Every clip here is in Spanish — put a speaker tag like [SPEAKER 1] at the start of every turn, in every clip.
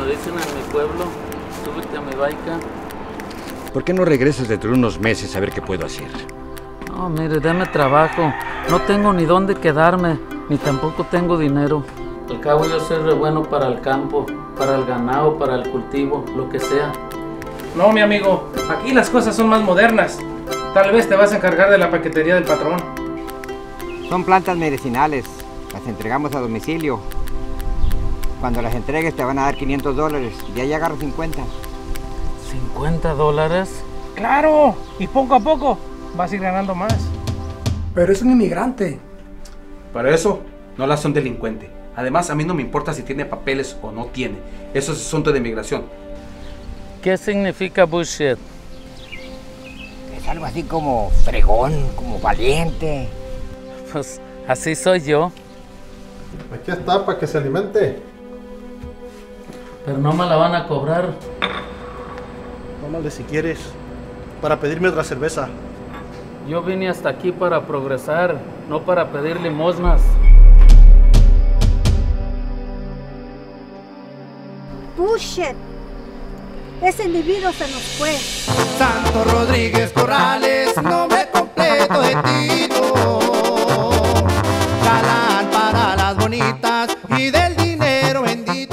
[SPEAKER 1] dicen en mi pueblo, súbete a mi baica.
[SPEAKER 2] ¿Por qué no regresas dentro de unos meses a ver qué puedo hacer?
[SPEAKER 1] No, mire, dame trabajo. No tengo ni dónde quedarme, ni tampoco tengo dinero. Al cabo yo soy re bueno para el campo, para el ganado, para el cultivo, lo que sea.
[SPEAKER 3] No, mi amigo, aquí las cosas son más modernas. Tal vez te vas a encargar de la paquetería del patrón.
[SPEAKER 4] Son plantas medicinales, las entregamos a domicilio. Cuando las entregues te van a dar $500 y ahí agarras 50.
[SPEAKER 1] ¿$50?
[SPEAKER 3] ¡Claro! Y poco a poco vas a ir ganando más.
[SPEAKER 5] Pero es un inmigrante.
[SPEAKER 6] Para eso, no la son delincuente. Además, a mí no me importa si tiene papeles o no tiene. Eso es asunto de inmigración.
[SPEAKER 1] ¿Qué significa bullshit?
[SPEAKER 4] Es algo así como fregón, como valiente.
[SPEAKER 1] Pues así soy yo.
[SPEAKER 7] Aquí está para que se alimente.
[SPEAKER 1] Pero no me la van a cobrar.
[SPEAKER 7] Tómale si quieres, para pedirme otra cerveza.
[SPEAKER 1] Yo vine hasta aquí para progresar, no para pedir limosnas.
[SPEAKER 8] Bullshit. Ese individuo se nos fue.
[SPEAKER 9] Santo Rodríguez Corrales, nombre completo de Tito. Galán para las bonitas y del dinero bendito.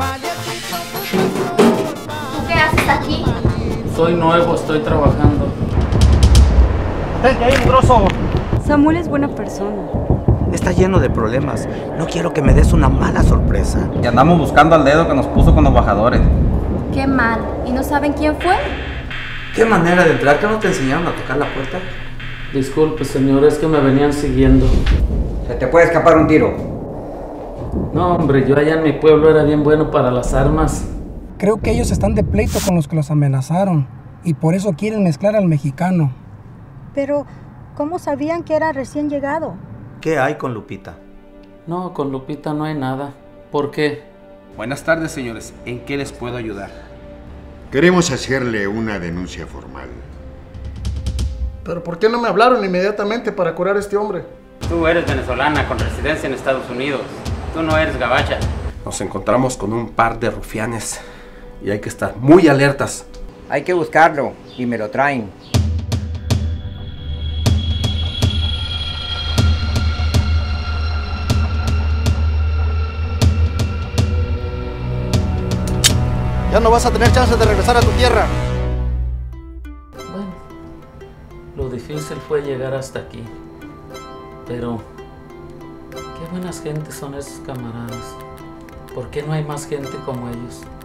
[SPEAKER 10] ¿Tú qué haces aquí?
[SPEAKER 1] Soy nuevo, estoy trabajando.
[SPEAKER 3] ¡Vente ahí, mugroso!
[SPEAKER 8] Samuel es buena persona.
[SPEAKER 11] Está lleno de problemas. No quiero que me des una mala sorpresa.
[SPEAKER 12] Y andamos buscando al dedo que nos puso con los bajadores.
[SPEAKER 10] Qué mal. ¿Y no saben quién fue?
[SPEAKER 11] ¿Qué manera de entrar? ¿Que no te enseñaron a tocar la puerta?
[SPEAKER 1] Disculpe, señor, es que me venían siguiendo.
[SPEAKER 4] Se te puede escapar un tiro.
[SPEAKER 1] No, hombre, yo allá en mi pueblo era bien bueno para las armas.
[SPEAKER 5] Creo que ellos están de pleito con los que los amenazaron y por eso quieren mezclar al mexicano.
[SPEAKER 8] Pero, ¿cómo sabían que era recién llegado?
[SPEAKER 11] ¿Qué hay con Lupita?
[SPEAKER 1] No, con Lupita no hay nada. ¿Por qué?
[SPEAKER 6] Buenas tardes, señores. ¿En qué les puedo ayudar?
[SPEAKER 13] Queremos hacerle una denuncia formal.
[SPEAKER 7] ¿Pero por qué no me hablaron inmediatamente para curar a este hombre?
[SPEAKER 12] Tú eres venezolana con residencia en Estados Unidos. Tú no eres gabacha.
[SPEAKER 6] Nos encontramos con un par de rufianes y hay que estar muy alertas.
[SPEAKER 4] Hay que buscarlo y me lo traen.
[SPEAKER 7] Ya no vas a tener chance de regresar a tu tierra.
[SPEAKER 1] Bueno, lo difícil fue llegar hasta aquí. Pero, qué buenas gentes son esos camaradas. ¿Por qué no hay más gente como ellos?